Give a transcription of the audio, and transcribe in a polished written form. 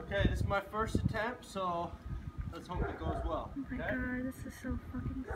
Okay, this is my first attempt, so let's hope it goes well. Oh my god, this is so fucking